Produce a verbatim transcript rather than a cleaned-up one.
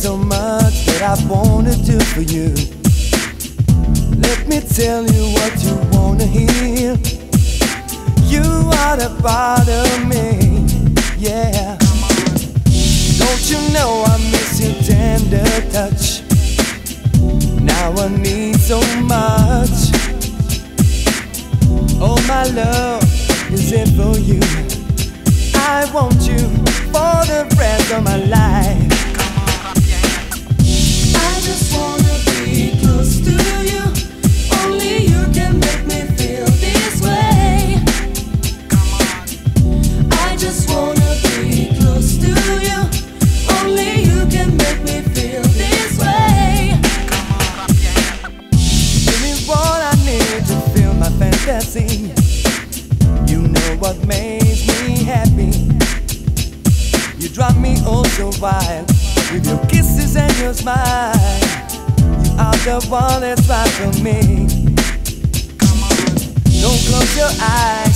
so much that I wanna do for you. Let me tell you what you wanna hear. You are the part of me, yeah. Don't you know I miss your tender touch? Now I need so much. Oh, my love is it for you. I want you for the rest of my life. I just wanna be close to you. Only you can make me feel this way. I just wanna be close to you. Only you can make me feel this way. Give me what I need to feel my fantasy. You know what makes me happy. You drive me oh so wild with your kisses and your smile. You are the one that's right for me. Don't close your eyes,